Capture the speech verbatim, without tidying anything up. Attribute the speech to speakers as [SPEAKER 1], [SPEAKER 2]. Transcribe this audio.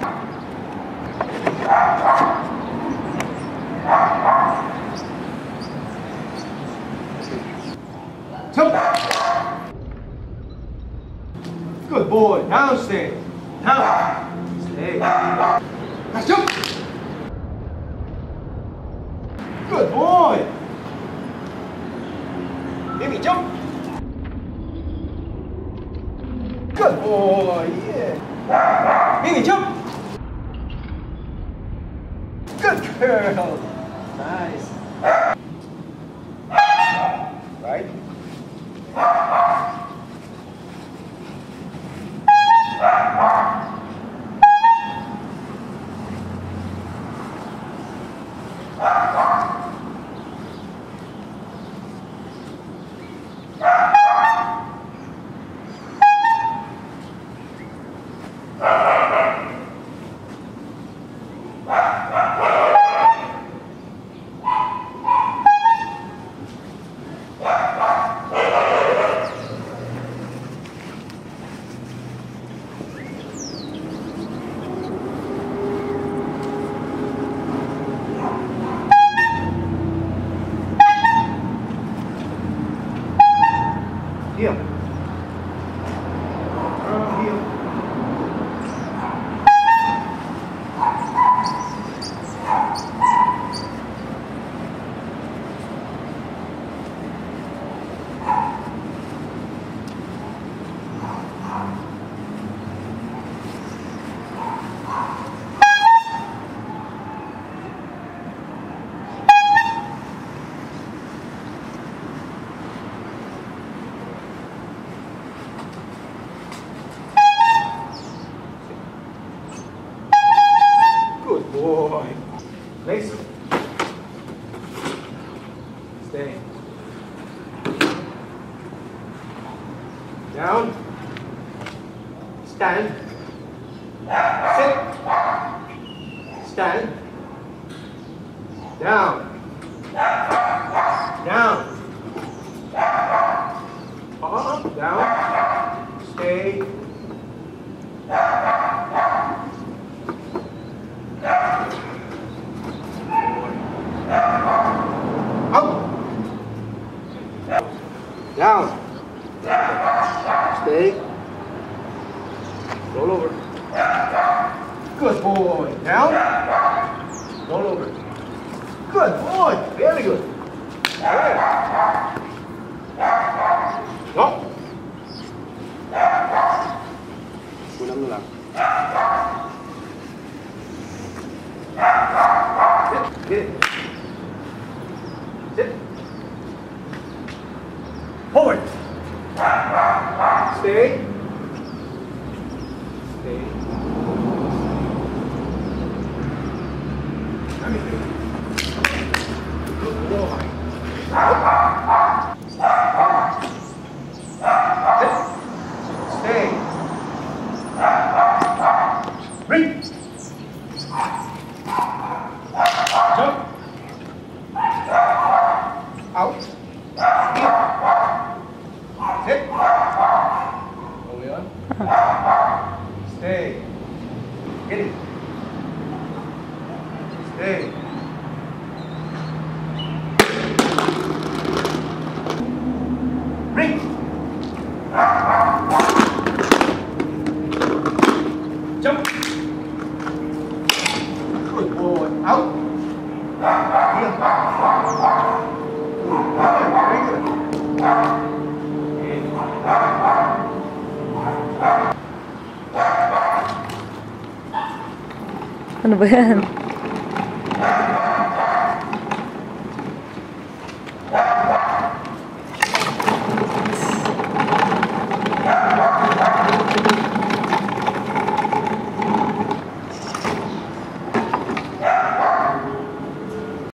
[SPEAKER 1] Good boy. Down, stay. Down. Stay. Now jump. Good boy. Maybe jump. Good boy. Yeah. Maybe jump. Good girl. Nice. Right. Heel. Turn heel. Good boy. Place. Stay. Down. Stand. Sit. Stand. Down. Down. Up. Down. Stay. Down. Stay. Roll over. Good boy. Down. Roll over. Good boy. Very good. There. Go. Kulang na lang. Sit. Get it. Sit. Forward. Stay. Stay. Good boy. Sit. Stay. Ring. Jump. Out. Sit. Hold on. Stay. Get it. Stay. Ring. Jump. Good boy. Out. Heel. Very good.
[SPEAKER 2] Ano ba yan?